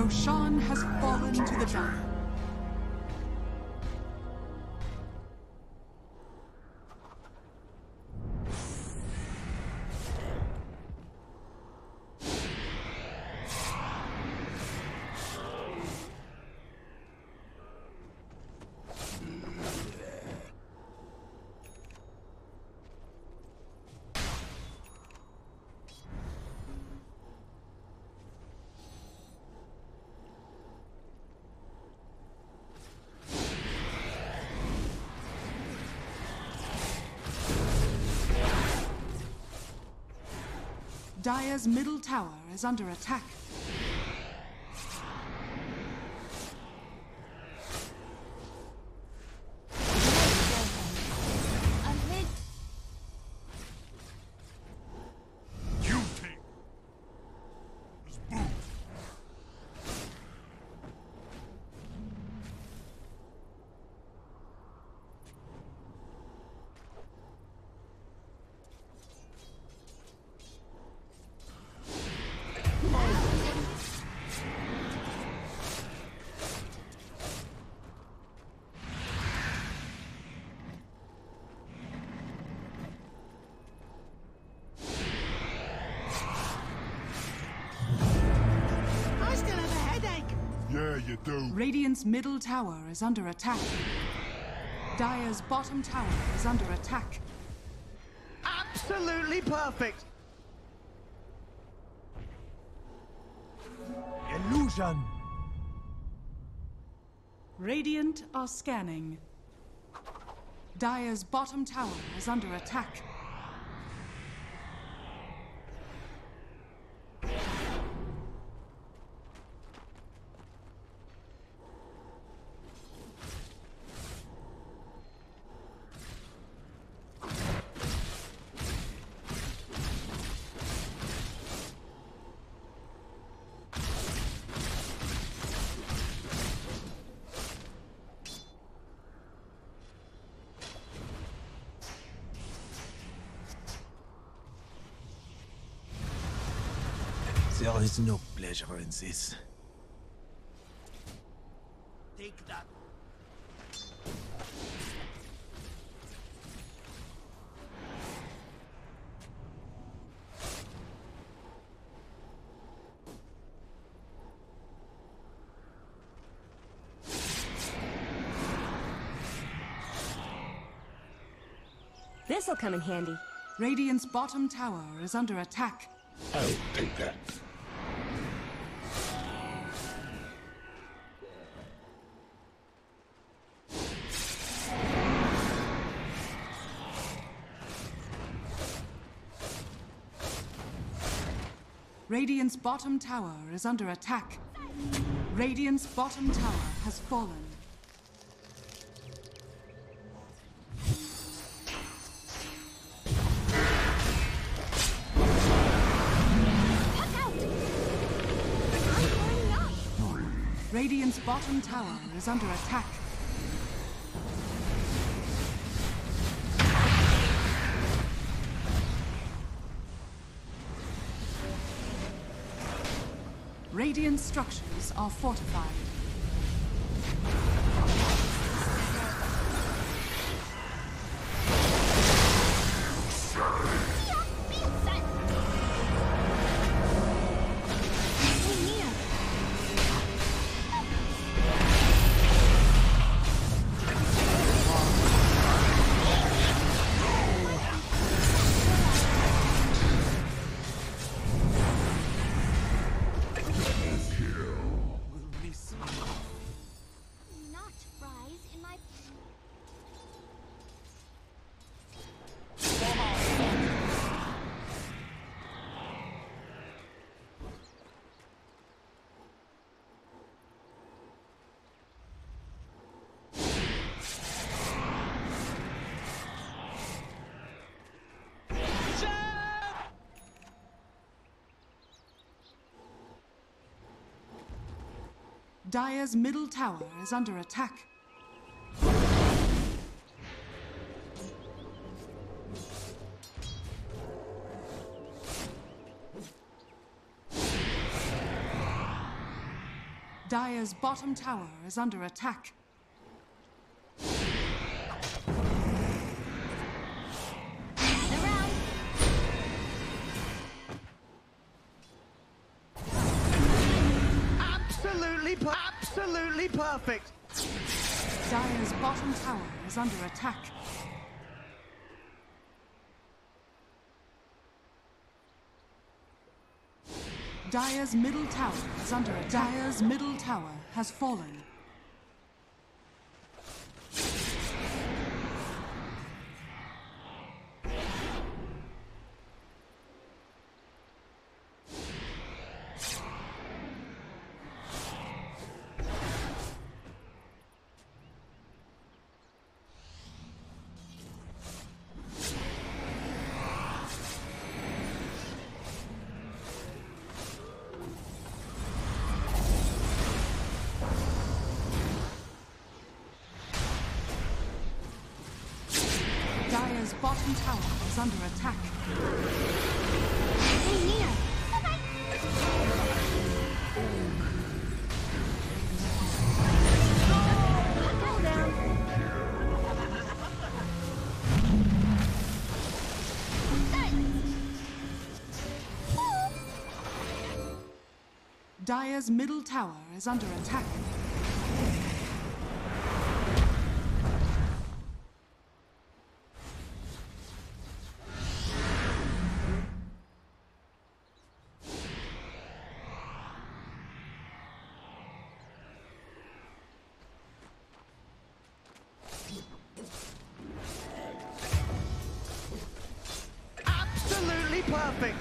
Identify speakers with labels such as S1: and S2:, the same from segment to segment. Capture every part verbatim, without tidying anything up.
S1: Roshan has fallen to the Dire. Dire's middle tower is under attack.
S2: You take this boot. Yeah, you do.
S1: Radiant's middle tower is under attack. Dire's bottom tower is under attack.
S3: Absolutely perfect!
S2: Illusion.
S1: Radiant are scanning. Dire's bottom tower is under attack.
S4: There is no pleasure in this.
S3: Take that.
S5: This'll come in handy.
S1: Radiant's bottom tower is under attack.
S2: I'll take that.
S1: Radiant's bottom tower is under attack. Radiant's bottom tower has fallen. Radiant's bottom tower is under attack. Radiant structures are fortified. Dire's middle tower is under attack. Dire's bottom tower is under attack.
S3: Absolutely, per- absolutely perfect.
S1: Dire's bottom tower is under attack. Dire's middle tower is under attack. Dire's middle tower has fallen. Dire's bottom tower is under attack.
S5: Hey, Nina. Calm down.
S1: Dire's middle tower is under attack.
S3: Absolutely perfect.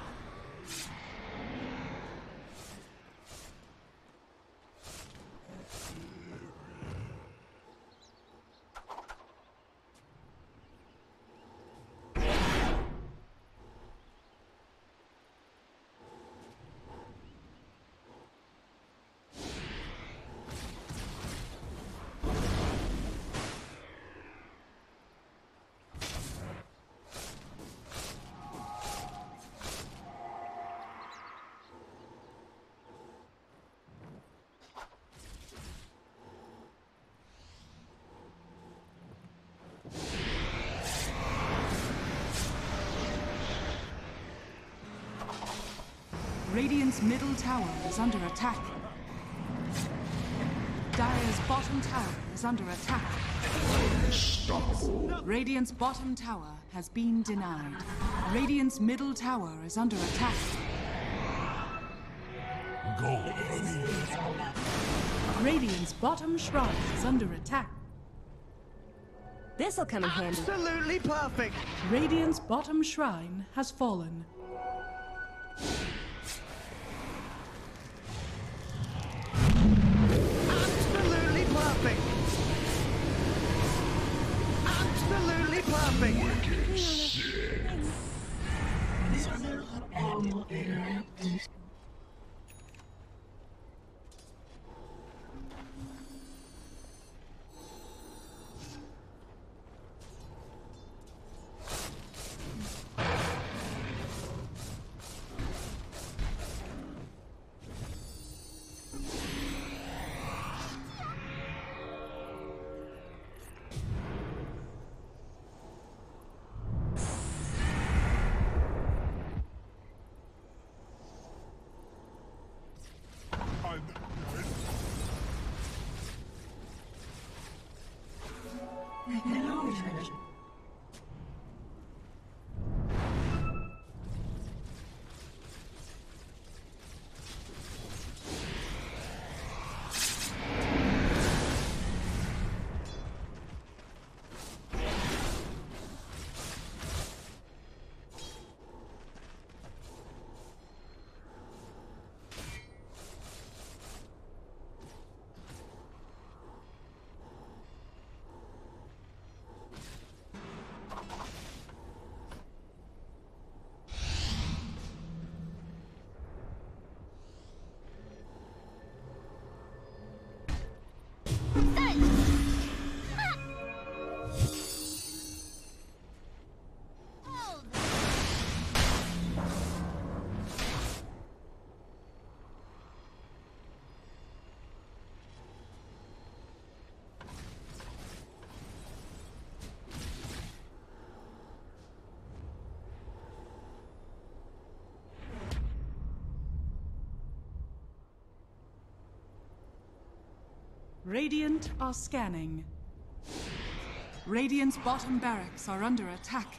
S1: Radiant's middle tower is under attack. Dire's bottom tower is under attack.
S2: Unstoppable.
S1: Radiant's bottom tower has been denied. Radiant's middle tower is under attack.
S2: Go.
S1: Radiant's bottom shrine is under attack.
S5: This'll come in handy.
S3: Absolutely perfect.
S1: Radiant's bottom shrine has fallen.
S3: Absolutely perfect. Absolutely perfect.
S2: Wicked sick.
S1: Radiant are scanning. Radiant's bottom barracks are under attack.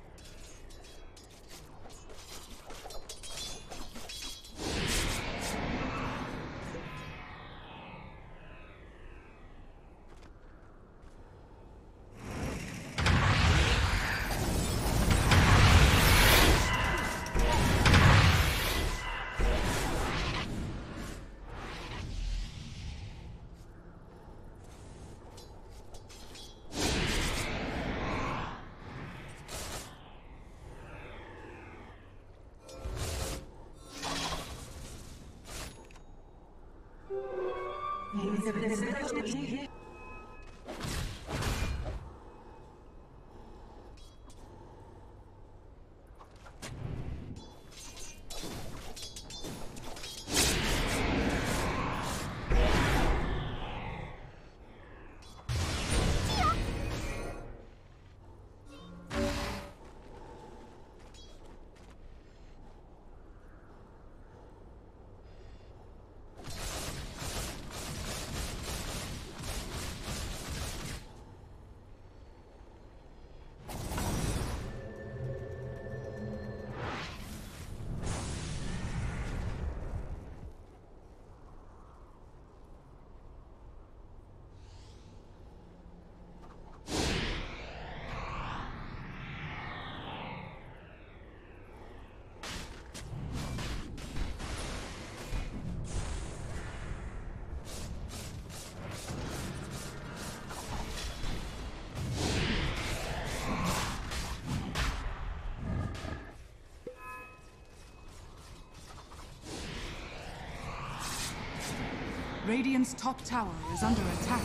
S1: Radiant's top tower is under attack.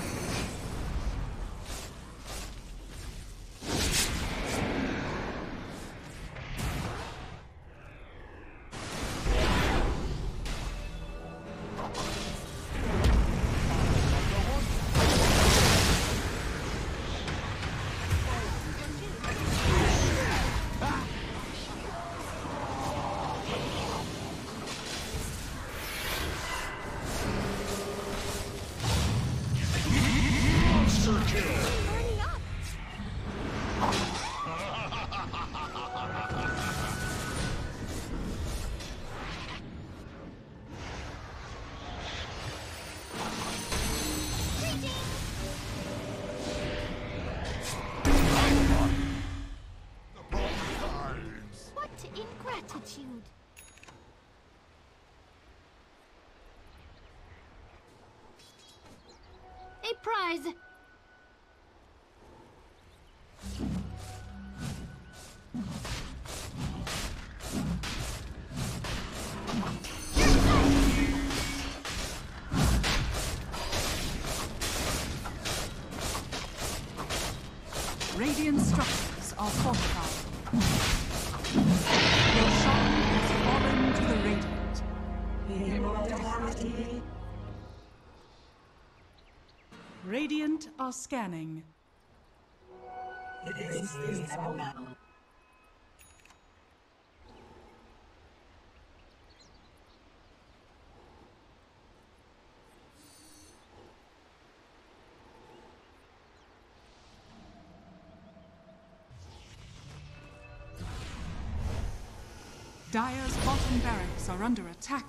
S5: Ingratitude. A prize.
S1: Radiant structures are fortified. Your shrine has fallen to the Radiant. Radiant are scanning. Dire's bottom barracks are under attack.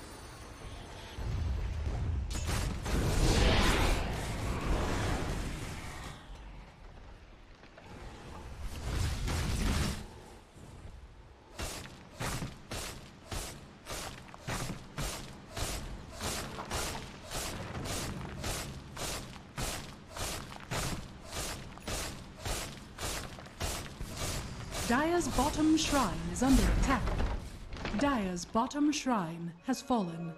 S1: Dire's bottom shrine is under attack. Dire's bottom shrine has fallen.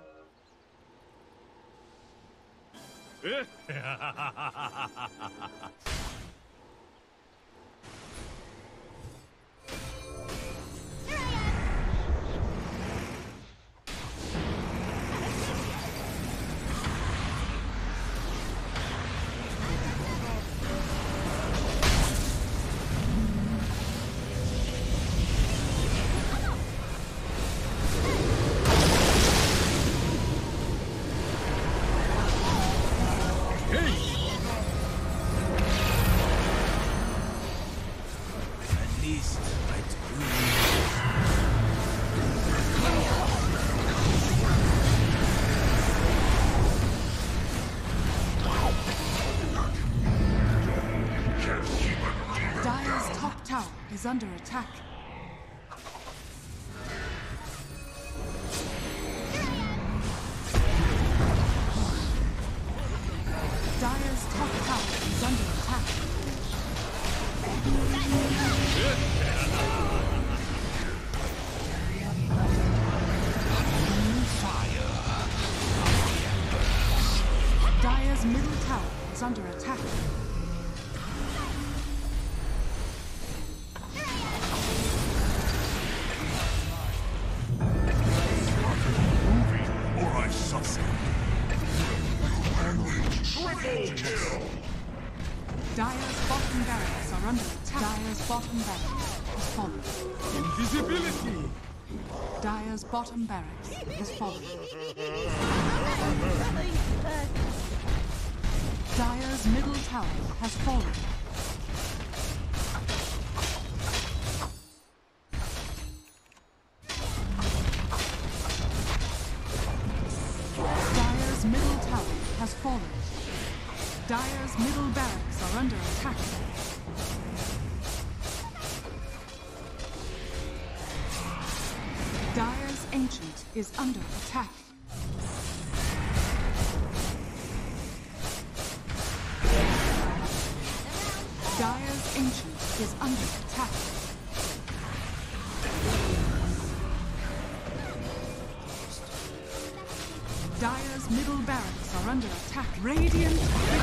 S4: beast, my true.
S1: Dire's top tower is under attack. Dire's top tower is under attack. Dire's middle tower is under attack.
S2: Or I suffer.
S1: Dire's bottom barracks are under attack. Dire's bottom barracks has fallen.
S2: Invisibility!
S1: Dire's bottom barracks has fallen. Dire's middle tower has fallen. Dire's middle tower has fallen. Dire's middle barracks are under attack. Dire's ancient is under attack. Dire's ancient is under attack. Dire's middle barracks are under attack. Radiant